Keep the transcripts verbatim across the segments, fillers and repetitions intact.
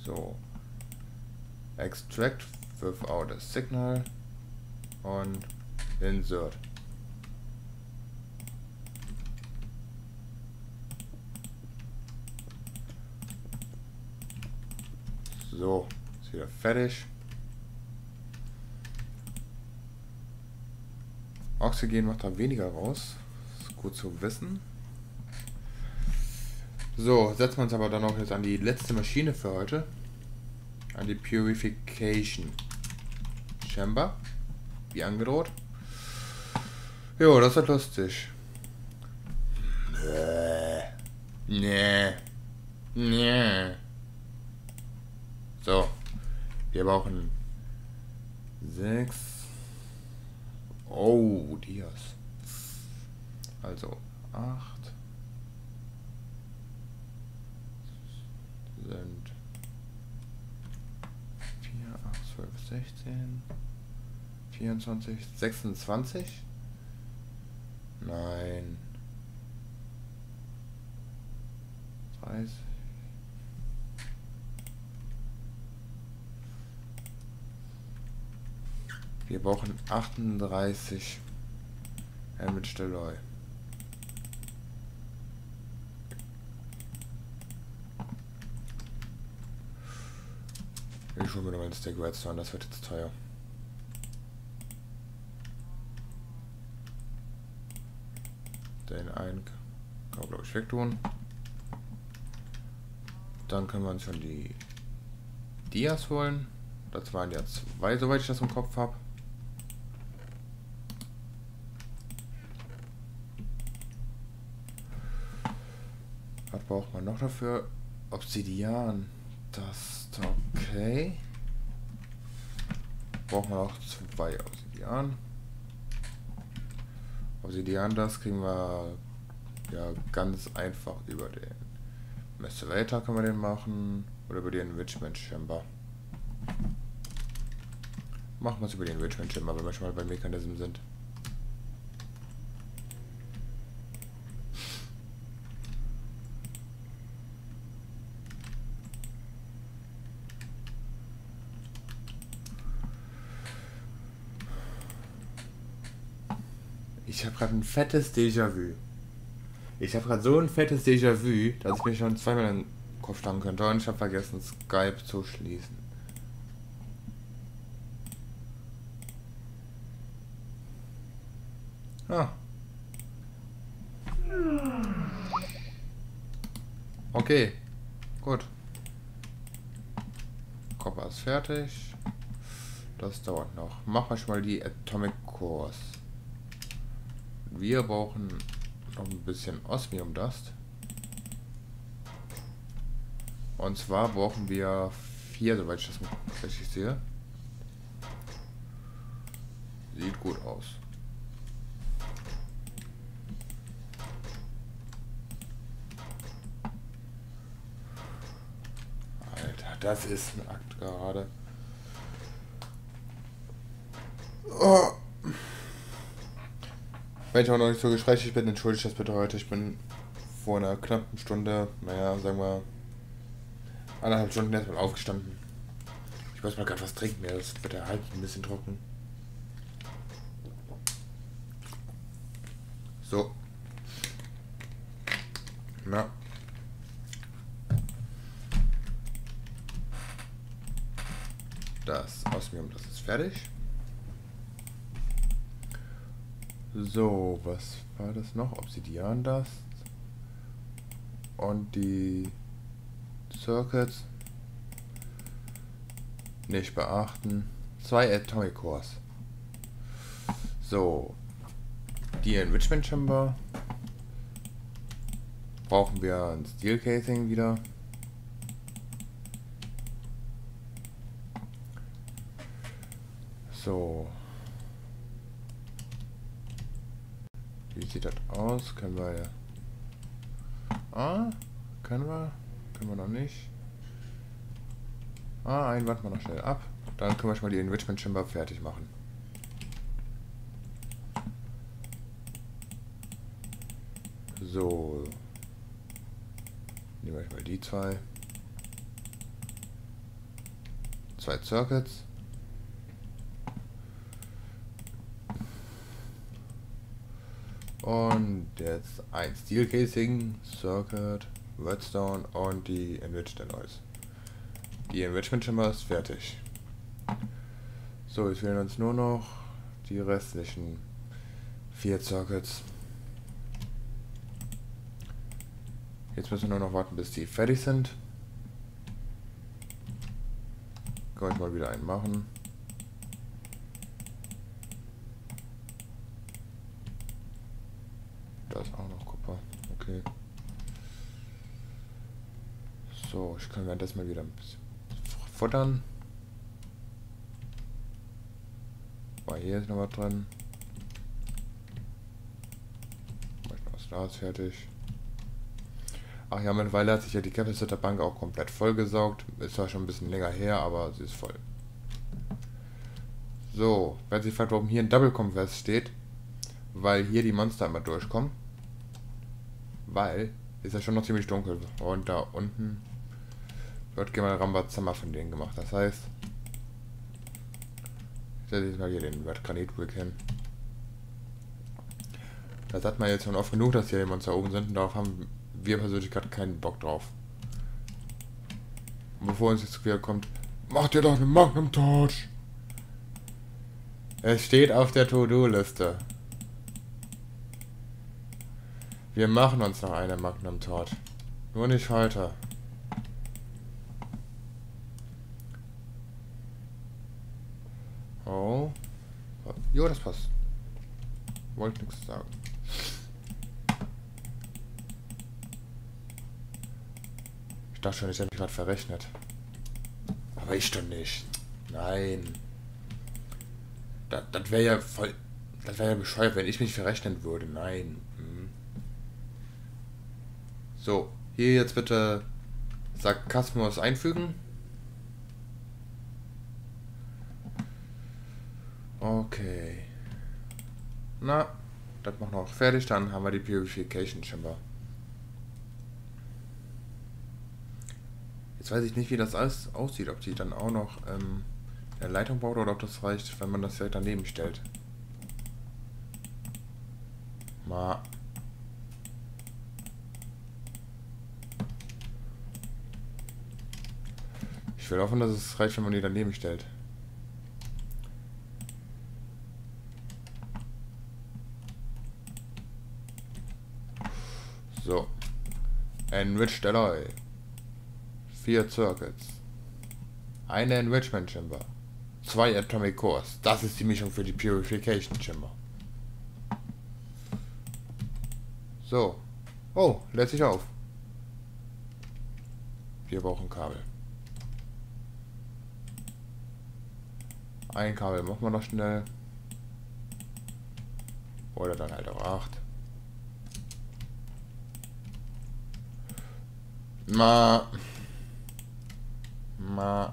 So. Extract without a signal und insert. So, ist wieder fertig. Oxygen macht da weniger raus. Ist gut zu wissen. So, setzen wir uns aber dann auch jetzt an die letzte Maschine für heute. An die Purification Chamber. Wie angedroht. Jo, das wird lustig. Nee. Nee. So. Wir brauchen sechs. Oh, Dias. Also acht sind vier, acht, zwölf, sechzehn, vierundzwanzig, sechsundzwanzig. Nein. dreißig. Wir brauchen achtunddreißig Helmut Stelloi. Ich hole mir nochmal ein Stack Redstone, das wird jetzt teuer. Den einen kann man, glaube ich, wegtun. Dann können wir uns schon die Dias holen. Das waren ja zwei, soweit ich das im Kopf habe. Was braucht man noch dafür? Obsidian. Das ist okay. Braucht man auch zwei Obsidian. Obsidian, das kriegen wir ja ganz einfach über den Macerator können wir den machen. Oder über den Enrichment Chamber. Machen wir es über den Enrichment Chamber, wenn wir schon mal bei Mechanism sind. Ich habe gerade ein fettes Déjà-vu. Ich habe gerade so ein fettes Déjà-vu, dass ich mich schon zweimal in den Kopf schlagen könnte. Und ich habe vergessen, Skype zu schließen. Ah. Okay. Gut. Copper ist fertig. Das dauert noch. Machen wir schon mal die Atomic Cores. Wir brauchen noch ein bisschen Osmium Dust. Und zwar brauchen wir vier, soweit ich das richtig sehe. Sieht gut aus. Alter, das ist ein Akt gerade. Oh. Wenn ich auch noch nicht so gesprächig bin, entschuldige das bitte heute. Ich bin vor einer knappen Stunde, naja, sagen wir anderthalb Stunden erstmal aufgestanden. Ich muss mal gerade was trinken, ja, das wird der Hals ein bisschen trocken. So. Na. Das Osmium, das ist fertig. So, was war das noch? Obsidian Dust. Und die Circuits. Nicht beachten. Zwei Atomic Cores. So. Die Enrichment Chamber. Brauchen wir ein Steel Casing wieder. So. Wie sieht das aus? Können wir... Ah, können wir? Können wir noch nicht. Ah, einen warten wir noch schnell ab. Dann können wir schon mal die Enrichment Chamber fertig machen. So. Nehmen wir mal die zwei. zwei Circuits. Und jetzt ein Steel Casing, Circuit, Redstone und die Enriched Alloys. Die Enrichment Chamber ist fertig. So, jetzt fehlen uns nur noch die restlichen vier Circuits. Jetzt müssen wir nur noch warten, bis die fertig sind. Kann ich mal wieder einen machen. Da ist auch noch Kupfer. Okay. So, ich kann währenddessen mal wieder ein bisschen futtern. War hier ist noch was drin. Das da ist fertig. Ach ja, mittlerweile hat sich ja die Capacitor Bank auch komplett vollgesaugt. Ist zwar schon ein bisschen länger her, aber sie ist voll. So, wer sich fragt, warum hier ein Double Compress steht, weil hier die Monster immer durchkommen. Weil, ist ja schon noch ziemlich dunkel. Und da unten wird gerne Rambazamba von denen gemacht. Das heißt, ich setze jetzt mal hier den Red Granite Brick hin. Das hat man jetzt schon oft genug, dass hier die Monster oben sind. Und darauf haben wir persönlich gerade keinen Bock drauf. Und bevor uns jetzt wieder kommt, macht ihr doch eine Magnum Torch. Es steht auf der To-Do-Liste. Wir machen uns noch eine Magnum Torch. Nur nicht heute. Oh. Jo, das passt. Wollte nichts sagen. Ich dachte schon, ich hätte mich gerade verrechnet. Aber ich doch nicht. Nein. Das, das wäre ja voll... Das wäre ja bescheuert, wenn ich mich verrechnen würde. Nein. Hm. So, hier jetzt bitte Sarkasmus einfügen. Okay. Na, das machen wir auch fertig, dann haben wir die Purification Chamber. Jetzt weiß ich nicht, wie das alles aussieht, ob die dann auch noch ähm, eine Leitung baut oder ob das reicht, wenn man das direkt daneben stellt. Mal. Ich will hoffen, dass es reicht, wenn man die daneben stellt. So. Enriched Alloy. Vier Circuits. Eine Enrichment Chamber. Zwei Atomic Cores. Das ist die Mischung für die Purification Chamber. So. Oh, lädt sich auf. Wir brauchen Kabel. Ein Kabel machen wir noch schnell. Oder dann halt auch acht. Ma. Ma.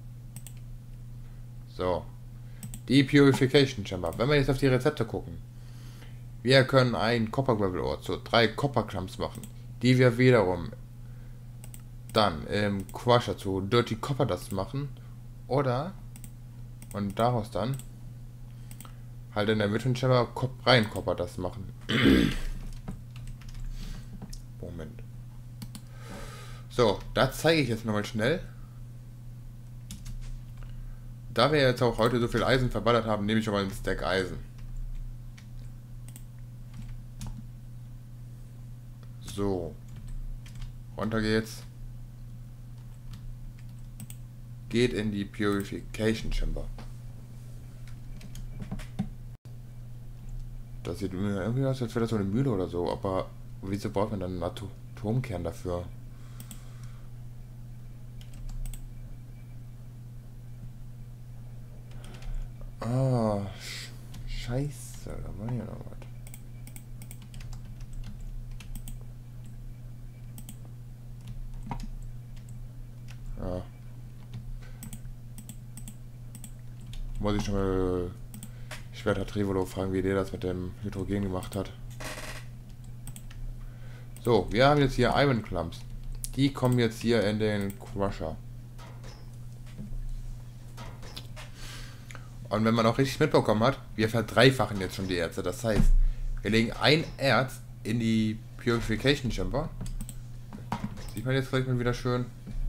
So. Die Purification Chamber. Wenn wir jetzt auf die Rezepte gucken. Wir können ein Copper Gravel Ore zu drei Copper Clumps machen. Die wir wiederum dann im Crusher zu Dirty Copper Dust machen. Oder und daraus dann halt in der Enrichment Chamber rein Copper Dust machen. Moment. So, das zeige ich jetzt nochmal schnell. Da wir jetzt auch heute so viel Eisen verballert haben, nehme ich aber einen Stack Eisen. So. Runter geht's. Geht in die Purification Chamber. Das sieht irgendwie aus, als wäre das so eine Mühle oder so, aber wieso braucht man dann einen Atom Atomkern dafür? Ah, scheiße, da war ja noch was. Ja. Muss ich schon mal Schwerter Trevolo fragen, wie der das mit dem Hydrogen gemacht hat. So, wir haben jetzt hier Iron Clumps. Die kommen jetzt hier in den Crusher. Und wenn man auch richtig mitbekommen hat, wir verdreifachen jetzt schon die Erze. Das heißt, wir legen ein Erz in die Purification Chamber. Sieht man jetzt gleich mal wieder schön.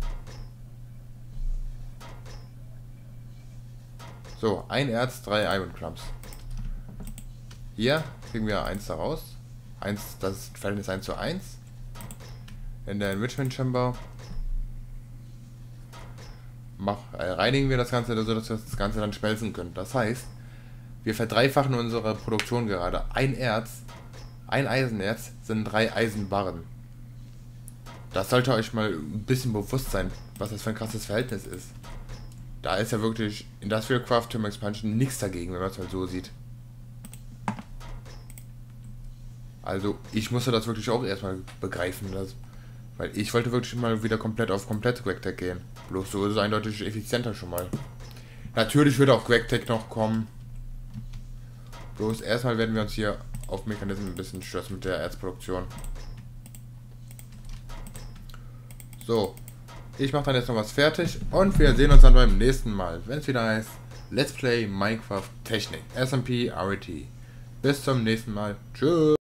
So, ein Erz, drei Iron Clumps. Hier kriegen wir eins daraus. eins, das ist Verhältnis eins zu eins. In der Enrichment Chamber mach, äh, reinigen wir das Ganze, so dass wir das Ganze dann schmelzen können. Das heißt, wir verdreifachen unsere Produktion gerade. Ein Erz, ein Eisenerz sind drei Eisenbarren. Das sollte euch mal ein bisschen bewusst sein, was das für ein krasses Verhältnis ist. Da ist ja wirklich Industrial Craft Thermal Expansion nichts dagegen, wenn man es mal so sieht. Also ich musste das wirklich auch erstmal begreifen, dass, weil ich wollte wirklich mal wieder komplett auf komplett GregTech gehen. Bloß so ist es eindeutig effizienter schon mal. Natürlich wird auch GregTech noch kommen. Bloß erstmal werden wir uns hier auf Mechanismen ein bisschen stürzen mit der Erzproduktion. So, ich mache dann jetzt noch was fertig und wir sehen uns dann beim nächsten Mal, wenn es wieder heißt Let's Play Minecraft Technik, S M P R E T. Bis zum nächsten Mal. Tschüss.